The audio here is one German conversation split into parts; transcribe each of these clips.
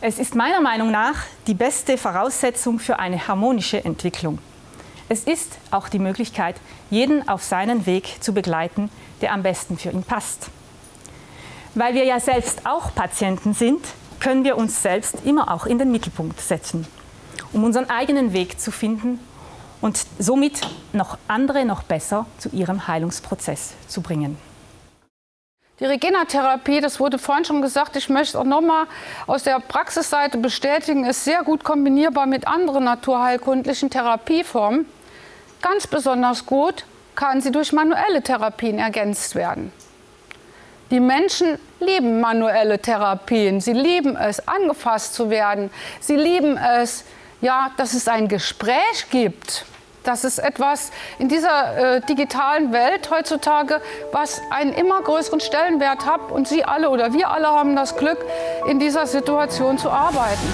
Es ist meiner Meinung nach die beste Voraussetzung für eine harmonische Entwicklung. Es ist auch die Möglichkeit, jeden auf seinen Weg zu begleiten, der am besten für ihn passt. Weil wir ja selbst auch Patienten sind, können wir uns selbst immer auch in den Mittelpunkt setzen, um unseren eigenen Weg zu finden und somit noch andere noch besser zu ihrem Heilungsprozess zu bringen. Die Regenatherapie, das wurde vorhin schon gesagt, ich möchte es auch nochmal aus der Praxisseite bestätigen, ist sehr gut kombinierbar mit anderen naturheilkundlichen Therapieformen. Ganz besonders gut kann sie durch manuelle Therapien ergänzt werden. Die Menschen lieben manuelle Therapien. Sie lieben es, angefasst zu werden. Sie lieben es, ja, dass es ein Gespräch gibt. Das ist etwas in dieser digitalen Welt heutzutage, was einen immer größeren Stellenwert hat. Und Sie alle oder wir alle haben das Glück, in dieser Situation zu arbeiten.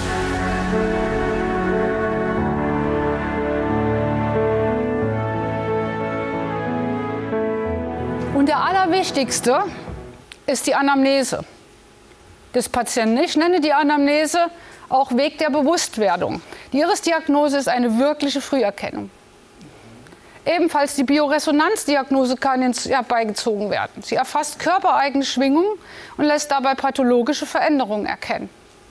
Und der allerwichtigste ist die Anamnese des Patienten. Ich nenne die Anamnese auch Weg der Bewusstwerdung. Die Iris-Diagnose ist eine wirkliche Früherkennung. Ebenfalls die Bioresonanzdiagnose kann herbeigezogen werden. Sie erfasst körpereigene Schwingungen und lässt dabei pathologische Veränderungen erkennen.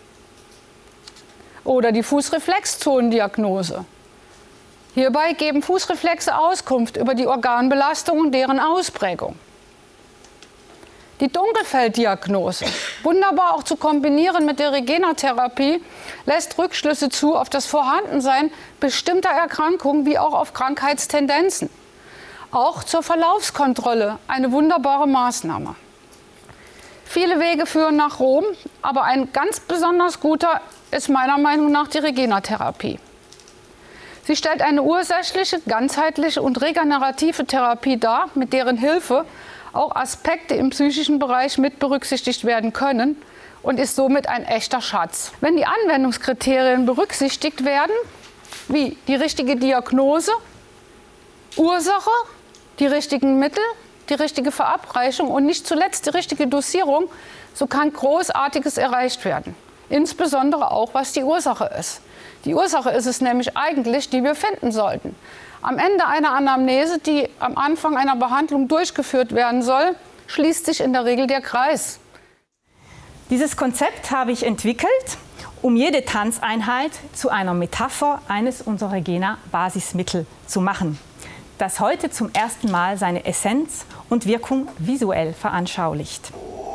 Oder die Fußreflexzonendiagnose. Hierbei geben Fußreflexe Auskunft über die Organbelastung und deren Ausprägung. Die Dunkelfelddiagnose, wunderbar auch zu kombinieren mit der Regenatherapie, lässt Rückschlüsse zu auf das Vorhandensein bestimmter Erkrankungen wie auch auf Krankheitstendenzen. Auch zur Verlaufskontrolle eine wunderbare Maßnahme. Viele Wege führen nach Rom, aber ein ganz besonders guter ist meiner Meinung nach die Regenatherapie. Sie stellt eine ursächliche, ganzheitliche und regenerative Therapie dar, mit deren Hilfe auch Aspekte im psychischen Bereich mit berücksichtigt werden können und ist somit ein echter Schatz. Wenn die Anwendungskriterien berücksichtigt werden, wie die richtige Diagnose, Ursache, die richtigen Mittel, die richtige Verabreichung und nicht zuletzt die richtige Dosierung, so kann Großartiges erreicht werden. Insbesondere auch, was die Ursache ist. Die Ursache ist es nämlich eigentlich, die wir finden sollten. Am Ende einer Anamnese, die am Anfang einer Behandlung durchgeführt werden soll, schließt sich in der Regel der Kreis. Dieses Konzept habe ich entwickelt, um jede Tanzeinheit zu einer Metapher eines unserer Regena-Basismittel zu machen, das heute zum ersten Mal seine Essenz und Wirkung visuell veranschaulicht.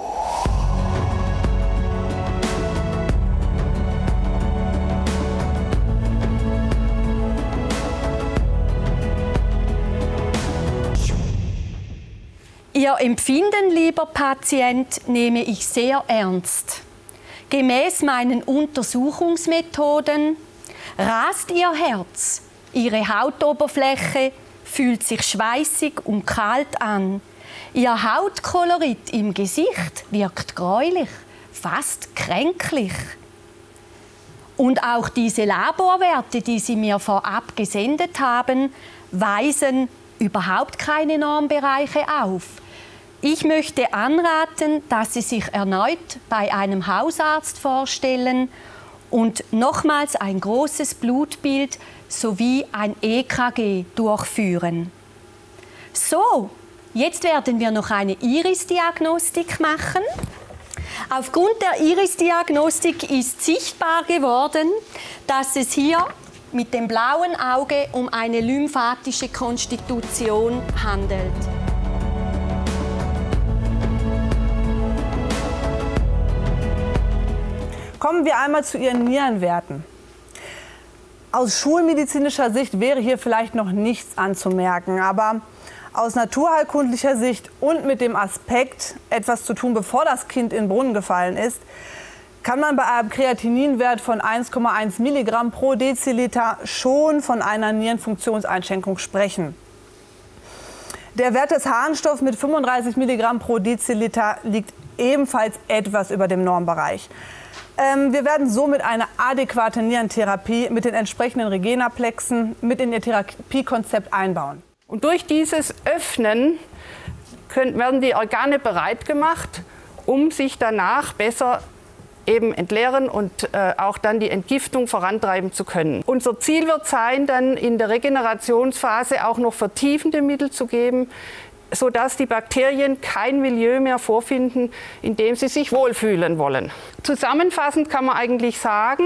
Ihr Empfinden, lieber Patient, nehme ich sehr ernst. Gemäß meinen Untersuchungsmethoden rast Ihr Herz, Ihre Hautoberfläche fühlt sich schweißig und kalt an. Ihr Hautkolorit im Gesicht wirkt gräulich, fast kränklich. Und auch diese Laborwerte, die Sie mir vorab gesendet haben, weisen überhaupt keine Normbereiche auf. Ich möchte anraten, dass Sie sich erneut bei einem Hausarzt vorstellen und nochmals ein großes Blutbild sowie ein EKG durchführen. So, jetzt werden wir noch eine Iris-Diagnostik machen. Aufgrund der Iris-Diagnostik ist sichtbar geworden, dass es hier mit dem blauen Auge um eine lymphatische Konstitution handelt. Kommen wir einmal zu Ihren Nierenwerten. Aus schulmedizinischer Sicht wäre hier vielleicht noch nichts anzumerken, aber aus naturheilkundlicher Sicht und mit dem Aspekt, etwas zu tun, bevor das Kind in den Brunnen gefallen ist, kann man bei einem Kreatininwert von 1,1 Milligramm pro Deziliter schon von einer Nierenfunktionseinschränkung sprechen. Der Wert des Harnstoffs mit 35 Milligramm pro Deziliter liegt ebenfalls etwas über dem Normbereich. Wir werden somit eine adäquate Nierentherapie mit den entsprechenden Regenaplexen mit in Ihr Therapiekonzept einbauen. Und durch dieses Öffnen werden die Organe bereit gemacht, um sich danach besser eben entleeren und auch dann die Entgiftung vorantreiben zu können. Unser Ziel wird sein, dann in der Regenerationsphase auch noch vertiefende Mittel zu geben, sodass die Bakterien kein Milieu mehr vorfinden, in dem sie sich wohlfühlen wollen. Zusammenfassend kann man eigentlich sagen,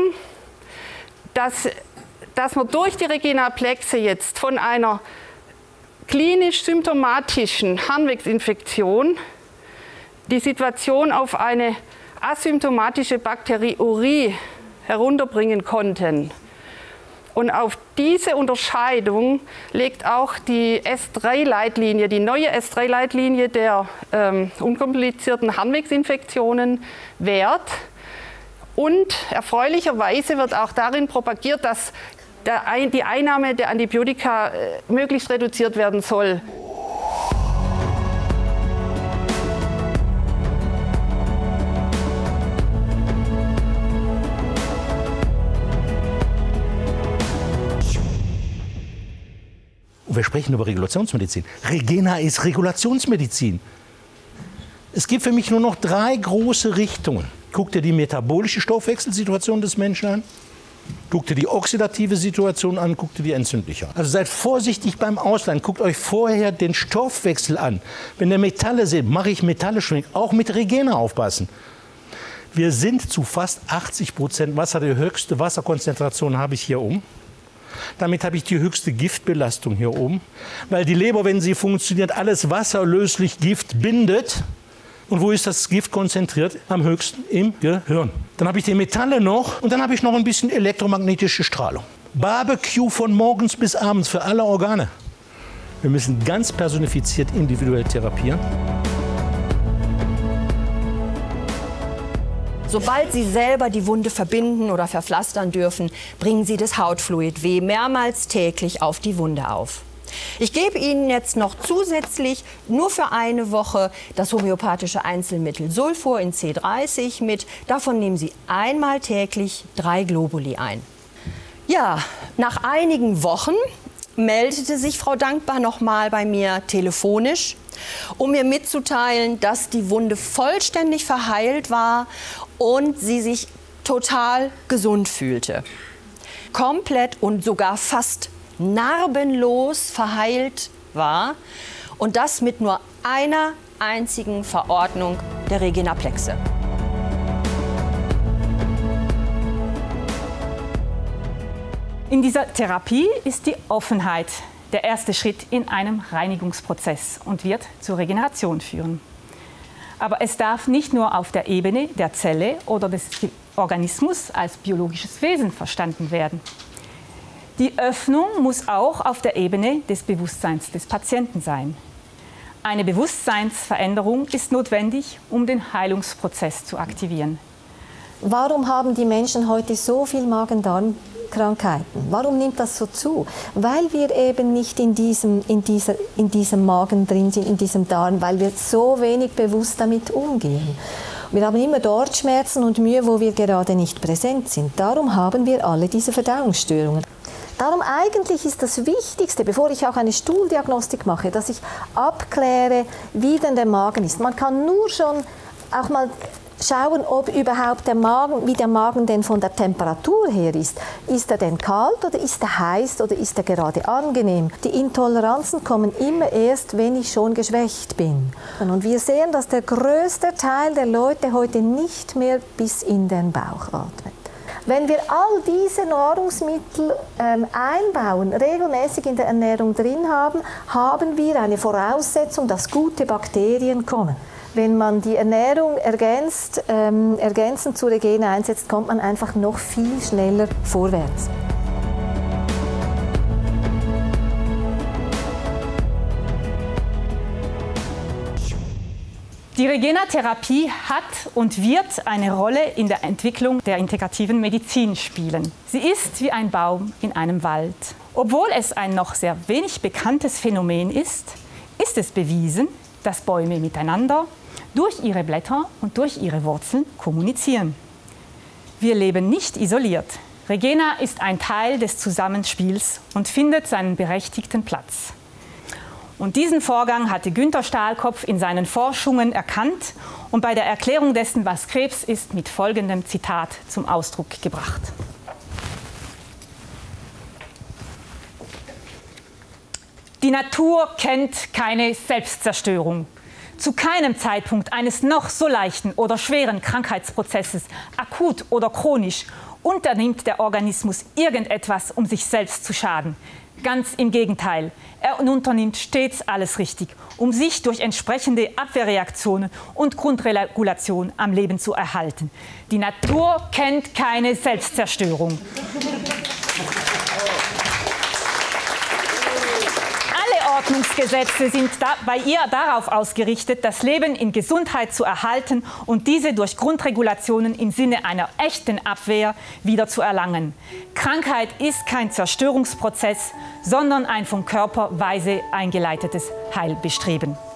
dass man durch die Regenaplexe jetzt von einer klinisch symptomatischen Harnwegsinfektion die Situation auf eine asymptomatische Bakteriurie herunterbringen konnten. Und auf diese Unterscheidung legt auch die S3-Leitlinie, die neue S3-Leitlinie der unkomplizierten Harnwegsinfektionen Wert. Und erfreulicherweise wird auch darin propagiert, dass die Einnahme der Antibiotika möglichst reduziert werden soll. Wir sprechen über Regulationsmedizin. Regena ist Regulationsmedizin. Es gibt für mich nur noch 3 große Richtungen. Guck dir die metabolische Stoffwechselsituation des Menschen an, guck dir die oxidative Situation an, guck dir die entzündliche an. Also seid vorsichtig beim Ausleihen. Guckt euch vorher den Stoffwechsel an. Wenn ihr Metalle seht, mache ich Metalle schwingen. Auch mit Regena aufpassen. Wir sind zu fast 80% Wasser. Die höchste Wasserkonzentration habe ich hier oben. Damit habe ich die höchste Giftbelastung hier oben. Weil die Leber, wenn sie funktioniert, alles wasserlöslich Gift bindet. Und wo ist das Gift konzentriert? Am höchsten im Gehirn. Dann habe ich die Metalle noch und dann habe ich noch ein bisschen elektromagnetische Strahlung. Barbecue von morgens bis abends für alle Organe. Wir müssen ganz personifiziert individuell therapieren. Sobald Sie selber die Wunde verbinden oder verpflastern dürfen, bringen Sie das Hautfluid W mehrmals täglich auf die Wunde auf. Ich gebe Ihnen jetzt noch zusätzlich nur für eine Woche das homöopathische Einzelmittel Sulfur in C30 mit. Davon nehmen Sie einmal täglich 3 Globuli ein. Ja, nach einigen Wochen meldete sich Frau Dankbar noch mal bei mir telefonisch, um mir mitzuteilen, dass die Wunde vollständig verheilt war und sie sich total gesund fühlte. Komplett und sogar fast narbenlos verheilt war und das mit nur einer einzigen Verordnung der Regenaplexe. In dieser Therapie ist die Offenheit der erste Schritt in einem Reinigungsprozess und wird zur Regeneration führen. Aber es darf nicht nur auf der Ebene der Zelle oder des Organismus als biologisches Wesen verstanden werden. Die Öffnung muss auch auf der Ebene des Bewusstseins des Patienten sein. Eine Bewusstseinsveränderung ist notwendig, um den Heilungsprozess zu aktivieren. Warum haben die Menschen heute so viel Magen-Darm-Krankheiten? Warum nimmt das so zu? Weil wir eben nicht in diesem Magen drin sind, in diesem Darm, weil wir so wenig bewusst damit umgehen. Wir haben immer dort Schmerzen und Mühe, wo wir gerade nicht präsent sind. Darum haben wir alle diese Verdauungsstörungen. Darum eigentlich ist das Wichtigste, bevor ich auch eine Stuhldiagnostik mache, dass ich abkläre, wie denn der Magen ist. Man kann nur schon auch mal schauen, ob überhaupt wie der Magen denn von der Temperatur her ist. Ist er denn kalt oder ist er heiß oder ist er gerade angenehm? Die Intoleranzen kommen immer erst, wenn ich schon geschwächt bin. Und wir sehen, dass der größte Teil der Leute heute nicht mehr bis in den Bauch atmet. Wenn wir all diese Nahrungsmittel einbauen, regelmäßig in der Ernährung drin haben, haben wir eine Voraussetzung, dass gute Bakterien kommen. Wenn man die Ernährung ergänzend zu Regena einsetzt, kommt man einfach noch viel schneller vorwärts. Die Regena-Therapie hat und wird eine Rolle in der Entwicklung der integrativen Medizin spielen. Sie ist wie ein Baum in einem Wald. Obwohl es ein noch sehr wenig bekanntes Phänomen ist, ist es bewiesen, dass Bäume miteinander durch ihre Blätter und durch ihre Wurzeln kommunizieren. Wir leben nicht isoliert. Regena ist ein Teil des Zusammenspiels und findet seinen berechtigten Platz. Und diesen Vorgang hatte Günther Stahlkopf in seinen Forschungen erkannt und bei der Erklärung dessen, was Krebs ist, mit folgendem Zitat zum Ausdruck gebracht. Die Natur kennt keine Selbstzerstörung. Zu keinem Zeitpunkt eines noch so leichten oder schweren Krankheitsprozesses, akut oder chronisch, unternimmt der Organismus irgendetwas, um sich selbst zu schaden. Ganz im Gegenteil, er unternimmt stets alles richtig, um sich durch entsprechende Abwehrreaktionen und Grundregulation am Leben zu erhalten. Die Natur kennt keine Selbstzerstörung. Ordnungsgesetze sind bei ihr darauf ausgerichtet, das Leben in Gesundheit zu erhalten und diese durch Grundregulationen im Sinne einer echten Abwehr wieder zu erlangen. Krankheit ist kein Zerstörungsprozess, sondern ein vom Körper weise eingeleitetes Heilbestreben.